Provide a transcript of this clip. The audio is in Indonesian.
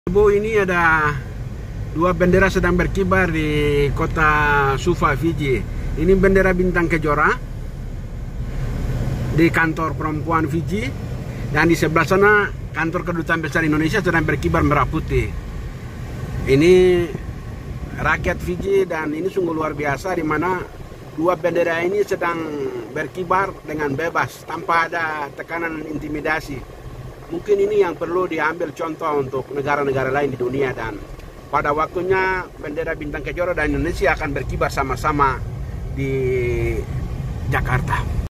Bu, ini ada dua bendera sedang berkibar di kota Suva, Fiji. Ini bendera bintang kejora di kantor perempuan Fiji, dan di sebelah sana kantor kedutaan besar Indonesia sedang berkibar merah putih. Ini rakyat Fiji, dan ini sungguh luar biasa di mana dua bendera ini sedang berkibar dengan bebas tanpa ada tekanan intimidasi. Mungkin ini yang perlu diambil contoh untuk negara-negara lain di dunia, dan pada waktunya bendera bintang kejora dan Indonesia akan berkibar sama-sama di Jakarta.